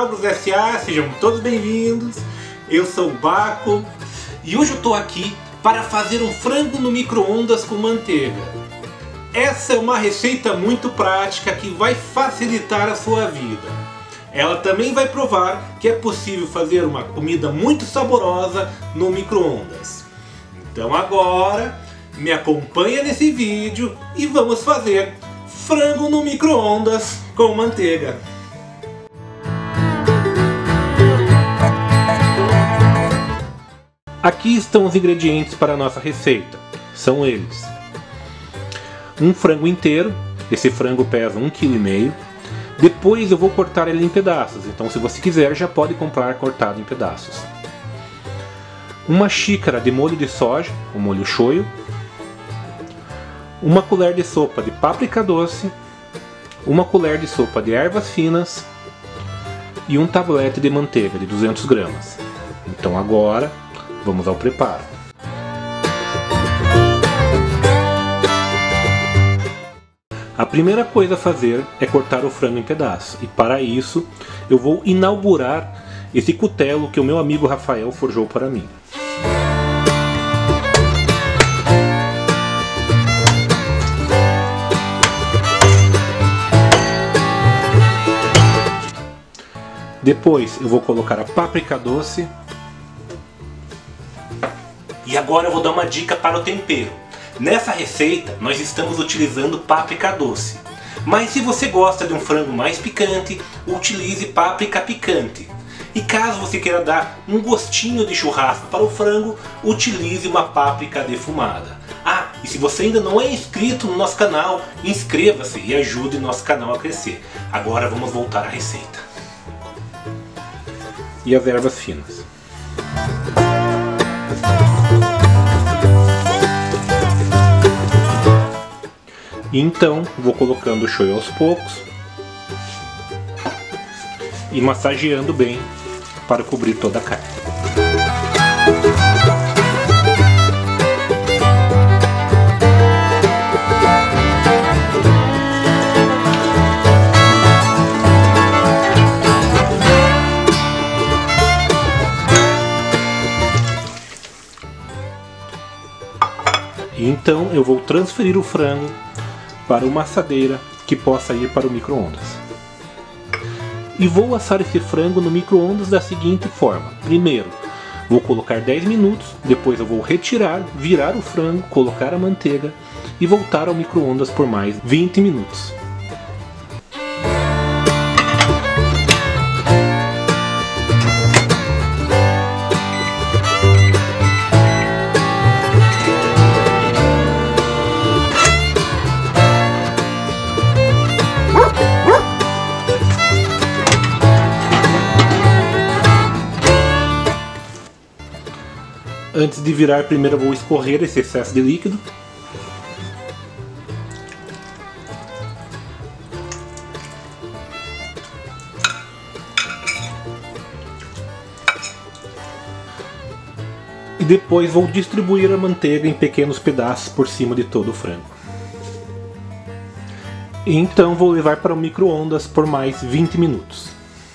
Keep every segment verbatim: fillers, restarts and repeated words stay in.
canal Grus S A, sejam todos bem-vindos. Eu sou o Baco e hoje eu estou aqui para fazer um frango no micro-ondas com manteiga. Essa é uma receita muito prática que vai facilitar a sua vida. Ela também vai provar que é possível fazer uma comida muito saborosa no micro-ondas. Então agora me acompanha nesse vídeo e vamos fazer frango no micro-ondas com manteiga. Aqui estão os ingredientes para a nossa receita. São eles: um frango inteiro. Esse frango pesa um vírgula cinco quilos. Depois eu vou cortar ele em pedaços, então se você quiser já pode comprar cortado em pedaços. Uma xícara de molho de soja, o molho shoyu. Uma colher de sopa de páprica doce. Uma colher de sopa de ervas finas. E um tablete de manteiga de duzentos gramas. Então agora vamos ao preparo. A primeira coisa a fazer é cortar o frango em pedaços. E para isso eu vou inaugurar esse cutelo que o meu amigo Rafael forjou para mim. Depois eu vou colocar a páprica doce. E agora eu vou dar uma dica para o tempero. Nessa receita nós estamos utilizando páprica doce. Mas se você gosta de um frango mais picante, utilize páprica picante. E caso você queira dar um gostinho de churrasco para o frango, utilize uma páprica defumada. Ah, e se você ainda não é inscrito no nosso canal, inscreva-se e ajude nosso canal a crescer. Agora vamos voltar à receita. E as ervas finas. E então vou colocando o shoyu aos poucos e massageando bem para cobrir toda a carne. E então eu vou transferir o frango para uma assadeira que possa ir para o micro-ondas. E vou assar esse frango no micro-ondas da seguinte forma. Primeiro, vou colocar dez minutos, depois eu vou retirar, virar o frango, colocar a manteiga e voltar ao micro-ondas por mais vinte minutos. Antes de virar, primeiro eu vou escorrer esse excesso de líquido. E depois vou distribuir a manteiga em pequenos pedaços por cima de todo o frango. E então vou levar para o micro-ondas por mais vinte minutos.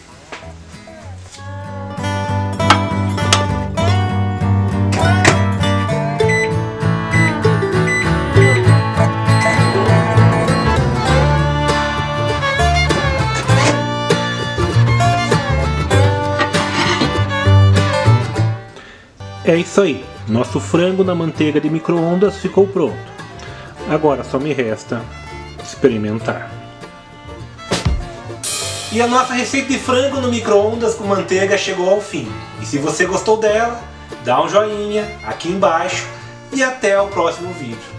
É isso aí, nosso frango na manteiga de micro-ondas ficou pronto. Agora só me resta experimentar. E a nossa receita de frango no micro-ondas com manteiga chegou ao fim. E se você gostou dela, dá um joinha aqui embaixo e até o próximo vídeo.